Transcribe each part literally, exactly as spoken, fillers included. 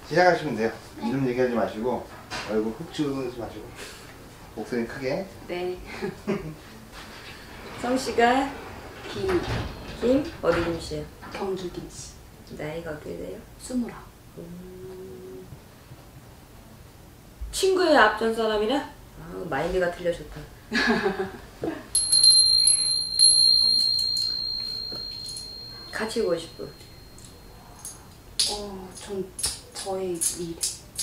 시작하시면 돼요. 이름 얘기하지 마시고 얼굴 훅 찍지 마시고 목소리 크게. 네. 성씨가 김. 김? 어디 김씨요? 경주 김씨. 나이가 어떻게 돼요? 스물아. 음... 친구의 앞전 사람이라? 아, 마인드가 틀려 좋다. 같이 오고 싶어. 어, 전 저의 미래.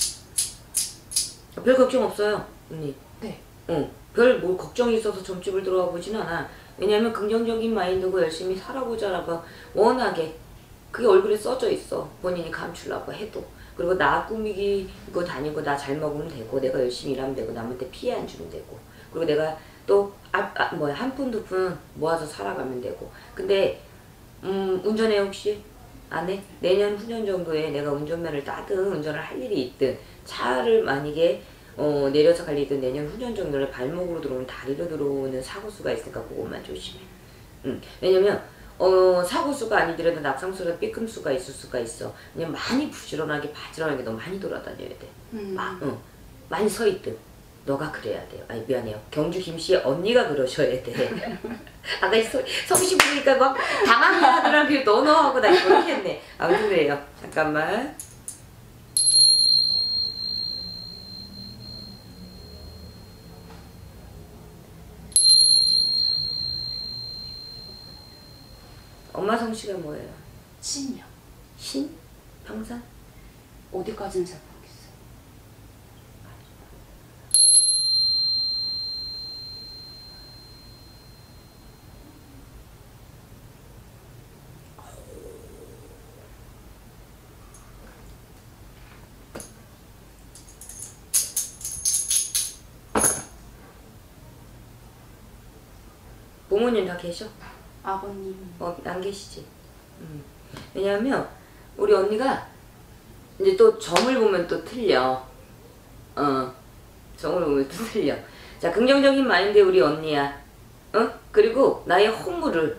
별 걱정 없어요, 언니. 네. 응. 별 뭐 걱정이 있어서 점집을 들어가 보진 않아. 왜냐면 긍정적인 마인드고 열심히 살아보자라고 워낙에 그게 얼굴에 써져 있어. 본인이 감추려고 해도. 그리고 나 꾸미고 다니고 나 잘 먹으면 되고 내가 열심히 일하면 되고 남한테 피해 안 주면 되고 그리고 내가 또 아, 아, 뭐야 한 푼 두 푼 모아서 살아가면 되고. 근데 음 운전해 혹시? 안 해? 내년 후년 정도에 내가 운전면을 따든 운전을 할 일이 있든 차를 만약에 어, 내려서 갈 일이 있든 내년 후년 정도에 발목으로 들어오는 다리로 들어오는 사고수가 있으니까 그것만 조심해. 응. 왜냐면 어, 사고수가 아니더라도 낙상수나 삐끔수가 있을 수가 있어. 그냥 많이 부지런하게 바지런하게 너 많이 돌아다녀야 돼. 음. 막, 응. 많이 서 있든. 너가 그래야 돼요. 아니 미안해요. 경주 김씨의 언니가 그러셔야 돼. 아까 성씨 부르니까 막 당황하더라고요. 너너 하고 나 이거 했네. 아무튼 그래요. 잠깐만. 엄마 성씨가 뭐예요? 신이요. 신? 평산? 어디까지는 잘 모르겠어요. 부모님 다 계셔? 아버님. 어, 안 계시지. 음. 왜냐하면 우리 언니가 이제 또 점을 보면 또 틀려. 어, 점을 보면 또 틀려. 자, 긍정적인 마인드의 우리 언니야. 어? 그리고 나의 허물을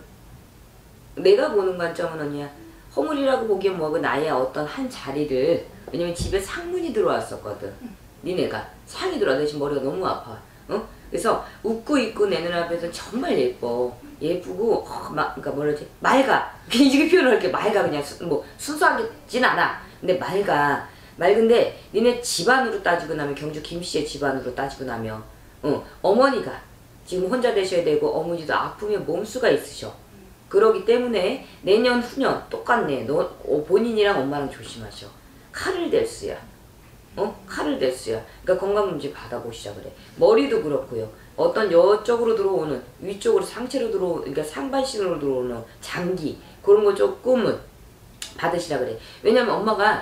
내가 보는 관점은 언니야. 허물이라고 보기엔 뭐고 나의 어떤 한 자리를 왜냐면 집에 상문이 들어왔었거든. 응. 니네가 상이 들어와. 내 지금 머리가 너무 아파. 어? 그래서 웃고 있고 내 눈앞에서 정말 예뻐. 예쁘고 어, 막 그러니까 뭐라지 맑아. 이게 표현을 할게. 맑아. 그냥 수, 뭐 순수하진 않아. 근데 맑아. 맑은데 니네 집안으로 따지고 나면 경주 김씨의 집안으로 따지고 나면 어, 어머니가 지금 혼자 되셔야 되고 어머니도 아프면 몸수가 있으셔. 그러기 때문에 내년 후년 똑같네. 너 어, 본인이랑 엄마랑 조심하셔. 칼을 댈 수야. 어? 칼을 댈 수야. 그러니까 건강 문제 받아보시자 그래. 머리도 그렇고요. 어떤 여쪽으로 들어오는 위쪽으로 상체로 들어오는 그러니까 상반신으로 들어오는 장기 그런 거 조금은 받으시라 그래. 왜냐면 엄마가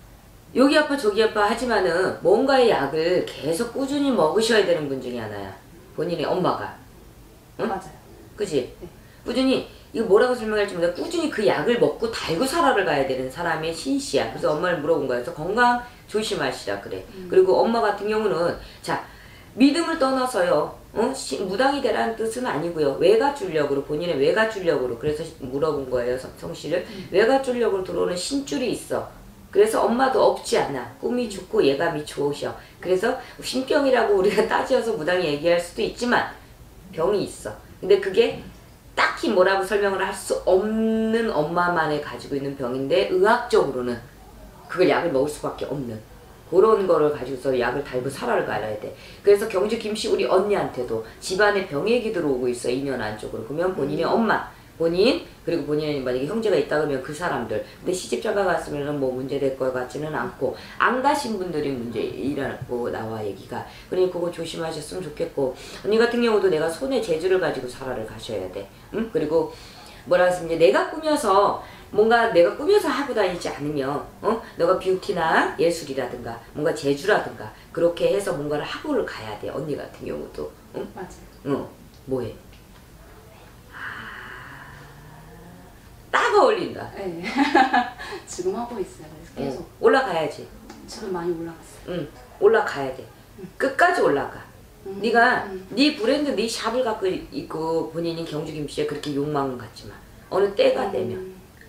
여기 아파 저기 아파 하지만은 뭔가의 약을 계속 꾸준히 먹으셔야 되는 분 중에 하나야. 본인의 엄마가. 응? 맞아요. 그치? 네. 꾸준히 이거 뭐라고 설명할지 모르겠는데 꾸준히 그 약을 먹고 달고 살아를 가야 되는 사람의 신씨야. 그래서 엄마를 물어본 거야. 그래서 건강 조심하시라 그래. 음. 그리고 엄마 같은 경우는 자 믿음을 떠나서요. 어? 시, 무당이 되라는 뜻은 아니고요. 외가출력으로 본인의 외가출력으로 그래서 물어본 거예요. 성, 성씨를. 음. 외가출력으로 들어오는 신줄이 있어. 그래서 엄마도 없지 않아. 꿈이 좋고 예감이 좋으셔. 그래서 신병이라고 우리가 따지어서 무당이 얘기할 수도 있지만 병이 있어. 근데 그게 딱히 뭐라고 설명을 할 수 없는 엄마만이 가지고 있는 병인데 의학적으로는 그걸 약을 먹을 수밖에 없는 그런 거를 가지고서 약을 달고 살아를 가야 돼. 그래서 경주 김씨 우리 언니한테도 집안에 병액이 들어오고 있어. 이년 안쪽으로. 그러면 본인의 엄마 본인 그리고 본인의 만약에 형제가 있다 그러면 그 사람들. 근데 시집장가 갔으면 뭐 문제될 것 같지는 않고 안 가신 분들이 문제이라고 나와 얘기가. 그러니 그거 조심하셨으면 좋겠고 언니 같은 경우도 내가 손에 재주를 가지고 살아를 가셔야 돼. 응? 그리고 뭐라 해서 이제 내가 꾸며서 뭔가 내가 꾸며서 하고 다니지 않으면 어? 너가 뷰티나 예술이라든가 뭔가 재주라든가 그렇게 해서 뭔가를 하고를 가야 돼. 언니 같은 경우도. 응? 맞아요. 응. 뭐해? 딱 어울린다. 네. 지금 하고 있어요. 그래서 계속. 응. 올라가야지. 지금 많이 올라갔어요. 응. 올라가야 돼. 응. 끝까지 올라가. 음. 네가 음. 네 브랜드 네 샵을 갖고 있고 본인이 경주 김씨에 그렇게 욕망은 갖지 마. 어느 때가 음. 되면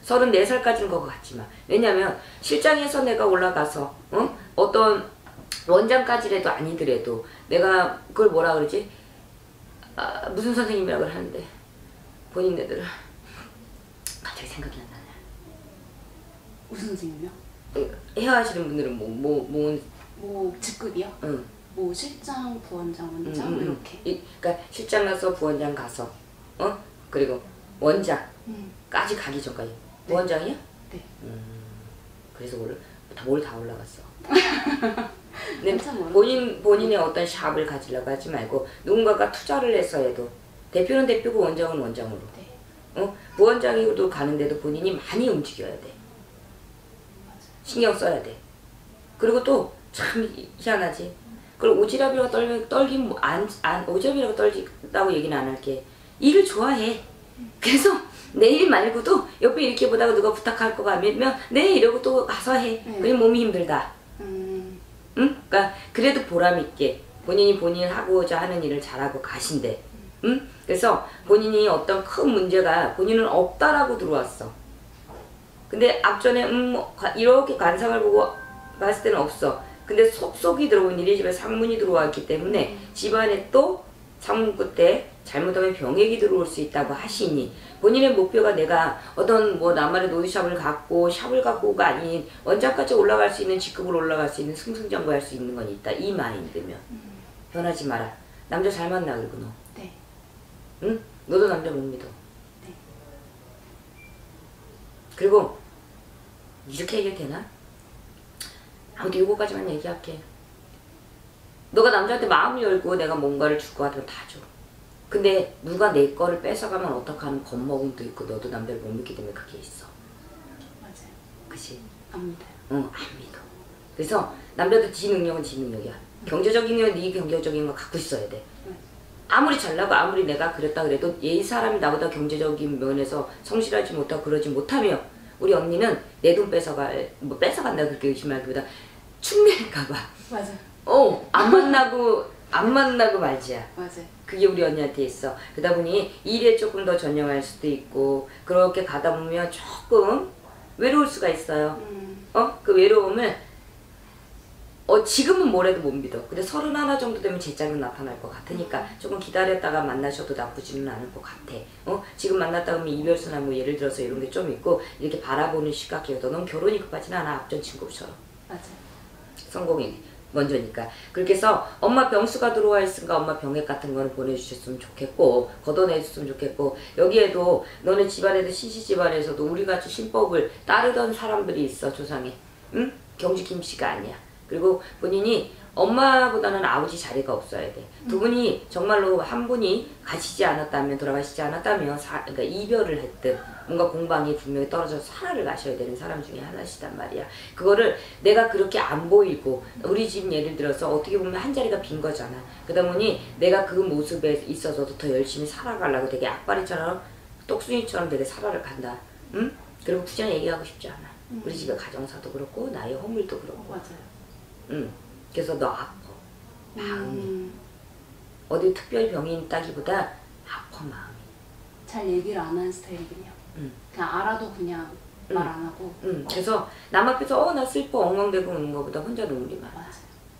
서른네 살까지는 그거 갖지 마. 왜냐면 실장에서 내가 올라가서 어? 어떤 원장까지라도 아니더라도 내가 그걸 뭐라 그러지? 아, 무슨 선생님이라고 하는데 본인네들은 갑자기 생각이 안 나네. 무슨 선생님이요? 헤어하시는 분들은 뭐 뭐 뭐 뭐 직급이요? 응. 뭐 실장, 부원장, 원장 음, 음, 이렇게. 이, 그러니까 실장 가서 부원장 가서 어 그리고 원장까지 음. 가기 전까지 부원장이야? 네. 음, 그래서 뭘 다 올라갔어. 근데 한참 멀었죠. 본인 본인의 어떤 샵을 가지려고 하지 말고 누군가가 투자를 해서 해도 대표는 대표고 원장은 원장으로. 네. 어 부원장이도 가는데도 본인이 많이 움직여야 돼. 맞아요. 신경 써야 돼. 그리고 또 참 희한하지. 그걸 오지랖이라고 떨, 떨긴 뭐 안, 안 오지랖이라고 떨다고 얘기는 안 할게. 일을 좋아해. 그래서 내 일 말고도 옆에 이렇게 보다가 누가 부탁할 거가 아니면 네 이러고 또 가서 해. 네. 그냥 몸이 힘들다. 음. 응? 그러니까 그래도 보람 있게 본인이 본인 하고자 하는 일을 잘하고 가신대. 응? 그래서 본인이 어떤 큰 문제가 본인은 없다라고 들어왔어. 근데 앞전에 음 뭐, 이렇게 관상을 보고 봤을 때는 없어. 근데 속속이 들어온 일이 집에 상문이 들어왔기 때문에 집안에 또 상문 끝에 잘못하면 병액이 들어올 수 있다고 하시니 본인의 목표가 내가 어떤 뭐 나만의 노드샵을 갖고 샵을 갖고가 아닌 원장까지 올라갈 수 있는 직급으로 올라갈 수 있는 승승장구할 수 있는 건 있다. 이 마인드면 변하지 마라. 남자 잘 만나 그리고 너. 네. 응? 너도 남자 못 믿어. 네. 그리고 이렇게 얘기해도 되나? 아무튼 요거까지만 얘기할게. 너가 남자한테 마음을 열고 내가 뭔가를 줄 것 같으면 다 줘. 근데 누가 내 거를 뺏어가면 어떡하는 겁먹음도 있고 너도 남자를 못 믿기 때문에 그게 있어. 맞아요. 그치? 안 믿어요. 응, 안 믿어. 그래서 남자도 지 능력은 지 능력이야. 경제적인 건 네 경제적인 거 갖고 있어야 돼. 응. 아무리 잘나고 아무리 내가 그랬다 그래도 얘 사람이 나보다 경제적인 면에서 성실하지 못하고 그러지 못하며 우리 언니는 내 돈 뺏어갈, 뭐 뺏어간다 그렇게 의심하기보다 축내일까봐. 맞아요. 어, 안 만나고, 안 만나고 말지야. 맞아요. 그게 우리 언니한테 있어. 그러다 보니 일에 조금 더 전념할 수도 있고, 그렇게 가다 보면 조금 외로울 수가 있어요. 음. 어? 그 외로움을, 어, 지금은 뭐래도 못 믿어. 근데 서른 하나 정도 되면 제짝은 나타날 것 같으니까 조금 기다렸다가 만나셔도 나쁘지는 않을 것 같아. 어? 지금 만났다 보면 이별수나 뭐 예를 들어서 이런 게 좀 있고, 이렇게 바라보는 시각이어도 넌 결혼이 급하진 않아. 앞전 친구처럼. 맞아요. 성공이 먼저니까. 그렇게 해서 엄마 병수가 들어와 있으니까 엄마 병액 같은 거는 보내주셨으면 좋겠고 걷어내줬으면 좋겠고 여기에도 너네 집안에도 신씨 집안에서도 우리같이 신법을 따르던 사람들이 있어. 조상에. 응? 경주 김씨가 아니야. 그리고 본인이 엄마보다는 아버지 자리가 없어야 돼. 두 분이 정말로 한 분이 가시지 않았다면 돌아가시지 않았다면 사, 그러니까 이별을 했든 뭔가 공방이 분명히 떨어져서 하나를 가셔야 되는 사람 중에 하나시단 말이야. 그거를 내가 그렇게 안 보이고 우리 집 예를 들어서 어떻게 보면 한 자리가 빈 거잖아. 그러다 보니 내가 그 모습에 있어서도 더 열심히 살아가려고 되게 악바리처럼 똑순이처럼 되게 살아를 간다. 응? 그리고 굳이 얘기하고 싶지 않아. 음. 우리 집의 가정사도 그렇고 나의 허물도 그렇고. 맞아요. 응. 그래서 너 아파. 마음이. 음. 어디 특별히 병이 있다기보다 아파 마음이. 잘 얘기를 안 하는 스타일이긴 해요. 응. 그냥 알아도 그냥 응. 말 안 하고. 응. 그래서 남 앞에서 어 나 슬퍼 엉엉대고 우는 거보다 혼자 눈물이 많아. 맞아요.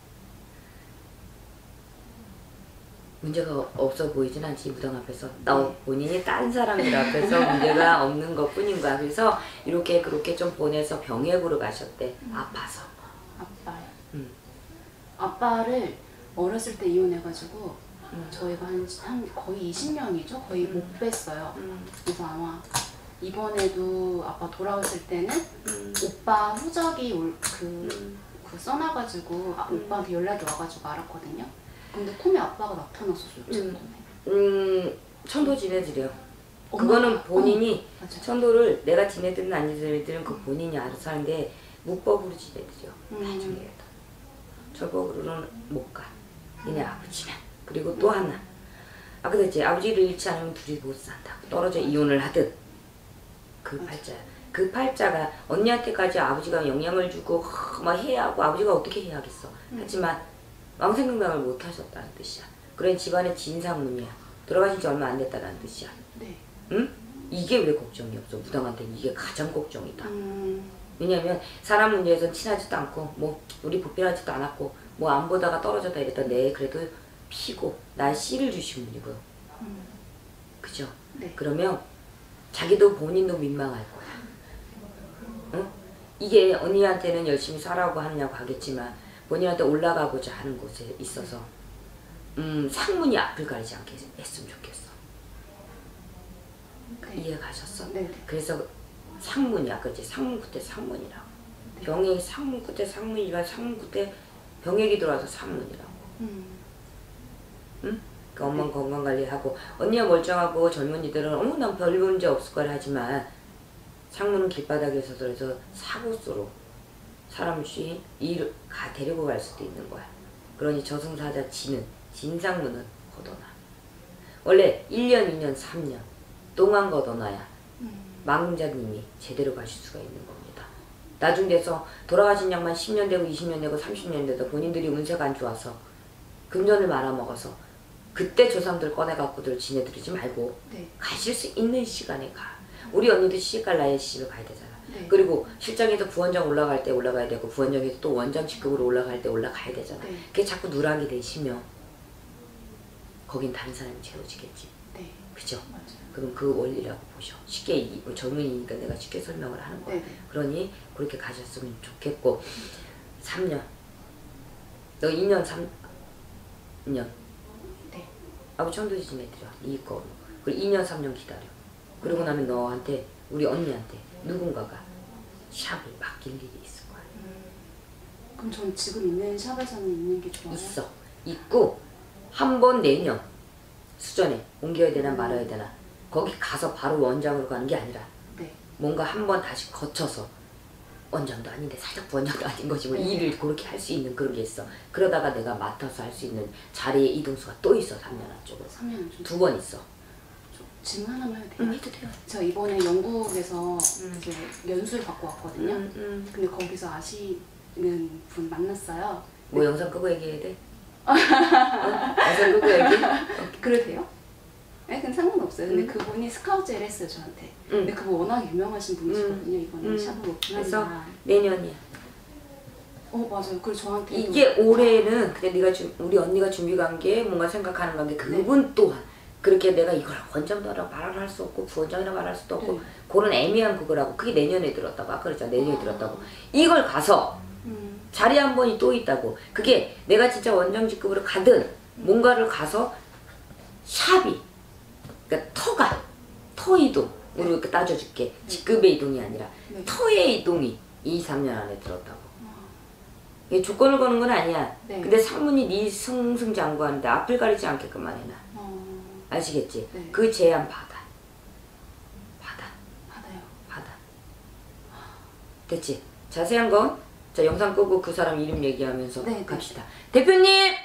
문제가 없어 보이진 않지 무당 앞에서. 나 네. 본인이 딴 사람들 앞에서 문제가 없는 것 뿐인 거야. 그래서 이렇게 그렇게 좀 보내서 병역으로 가셨대. 음. 아파서. 아빠요. 응. 아빠를 어렸을 때 이혼해가지고 응. 저희가 한, 한 거의 이십 년이죠? 거의 음. 못 뵀어요. 응. 그래서 아마 이번에도 아빠 돌아오실 때는 응. 오빠 후적이 올, 그, 응. 그 써놔가지고 아, 음. 오빠한테 연락이 와가지고 알았거든요. 근데 톰이 아빠가 나타났었어요. 제 음. 톰에. 음, 천도 지내드려. 엄마가- 그거는 본인이 어, 맞아요. 천도를 내가 지내든 안 지내든 그 본인이 알아서 하는데 묵법으로 지내드려. 음. 나중에 절법으로는 못 가. 니네 아버지는. 그리고 또 하나. 아까 그랬지. 아버지를 잃지 않으면 둘이 못 산다. 떨어져 이혼을 하든. 그 팔자야. 그 팔자가 언니한테까지 아버지가 영향을 주고 막 해야 하고 아버지가 어떻게 해야 하겠어. 음. 하지만 왕생명당을 못 하셨다는 뜻이야. 그런 집안의 진상문이야. 돌아가신 지 얼마 안 됐다는 뜻이야. 네. 응? 이게 왜 걱정이 없어? 무당한테는 이게 가장 걱정이다. 음. 왜냐면 사람 문제에선 친하지도 않고 뭐 우리 보필하지도 않았고 뭐 안 보다가 떨어졌다 이랬다. 네 그래도 피고 날 씨를 주신 분이고요. 음. 그죠? 네. 그러면 자기도 본인도 민망할 거야. 응? 이게 언니한테는 열심히 살라고 하느냐고 하겠지만 본인한테 올라가고자 하는 곳에 있어서 음 상문이 앞을 가리지 않게 했으면 좋겠어. 네. 이해 가셨어? 네. 그래서 상문이야. 그렇지? 상문 끝에 상문이라고. 네. 병이 상문 끝에 상문이라 상문 끝에 병액이 들어와서 상문이라고. 음. 응? 그 엄마 건강 관리하고 언니가 멀쩡하고 젊은이들은 어머 난 별 문제 없을 거라 하지만 상문은 길바닥에서 그래서 사고수로 사람 쉬 일 가 데리고 갈 수도 있는 거야. 그러니 저승사자 지는 진상문은 걷어놔. 원래 일 년, 이 년, 삼 년 동안 걷어놔야 음. 망자님이 제대로 가실 수가 있는 겁니다. 나중 돼서 돌아가신 양만 십 년 되고 이십 년 되고 삼십 년 돼도 본인들이 운세가 안 좋아서 금전을 말아먹어서 그때 조상들 꺼내갖고들 지내들이지 말고 네. 가실 수 있는 시간에 가. 우리 언니도 시집갈 나이에 시집을 가야 되잖아. 네. 그리고 실장에서 부원장 올라갈 때 올라가야 되고 부원장에서 또 원장 직급으로 올라갈 때 올라가야 되잖아. 네. 그게 자꾸 누락이 되시면 거긴 다른 사람이 채워지겠지. 네. 그죠? 맞아요. 그럼 그 원리라고 보셔. 쉽게 이- 젊은이니까 내가 쉽게 설명을 하는 거야. 네. 그러니 그렇게 가셨으면 좋겠고 삼 년 너 이 년 삼 년 네. 아버지 천도지 지내드려 이 거로. 그리고 이 년 삼 년 기다려. 그러고 나면 너한테 우리 언니한테 누군가가 샵을 맡길 일이 있을 거야. 음. 그럼 전 지금 있는 샵에서는 있는 게 좋아요? 있어. 있고 한 번 내년 수전에 옮겨야 되나 말아야 되나 거기 가서 바로 원장으로 가는 게 아니라 네. 뭔가 한 번 다시 거쳐서 원장도 아닌데 살짝 부원장도 아닌 거지 뭐 네. 일을 그렇게 할 수 있는 그런 게 있어. 그러다가 내가 맡아서 할 수 있는 자리의 이동수가 또 있어. 삼 년 안쪽으로 삼 년 좀. 두 번 있어. 질문 하나만 해도 돼요? 응 해도 돼요. 저 이번에 영국에서 음. 이제 연수를 받고 왔거든요. 음, 음. 근데 거기서 아시는 분 만났어요. 뭐 영상 끄고 얘기해야 돼? 어? 영상 끄고 얘기해? 그래도 돼요? 네, 그건 상관없어요. 근데 음. 그분이 스카우트를 했어요, 저한테. 응. 근데 그분 워낙 유명하신 분이시거든요, 이번에 음. 샵을 그래서 오픈하니까. 내년이야. 어, 맞아요. 그리고 저한테. 이게 올해는 근데 네가 준 우리 언니가 준비 관계 뭔가 생각하는 관계 그분 또한 그렇게 내가 이걸 원장도라고 말을 할 수 없고 부원장이라 말할 수도 없고 네. 그런 애매한 그거라고 그게 내년에 들었다고 아까 그랬잖아. 내년에 들었다고 이걸 가서 음. 자리 한 번이 또 있다고. 그게 내가 진짜 원장 직급으로 가든 뭔가를 가서 샵이 그러니까 터가 터 이동으로 이렇게 따져줄게. 직급의 이동이 아니라 네. 터의 이동이 이, 삼 년 안에 들었다고. 이게 조건을 거는 건 아니야. 네. 근데 상문이 네 승승장구하는데 앞을 가리지 않게끔만 해놔. 어, 아시겠지? 네. 그 제안 받아. 받아. 받아요. 받아. 됐지? 자세한 건 자 영상 끄고 그 사람 이름 얘기하면서 네, 네. 갑시다. 대표님!